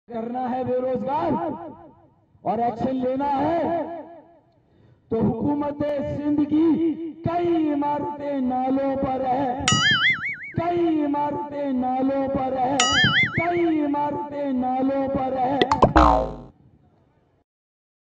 करना है बेरोजगार और एक्शन लेना है तो हुकूमत सिंध की कई इमारतें नालों पर है, कई इमारतें नालों पर है, कई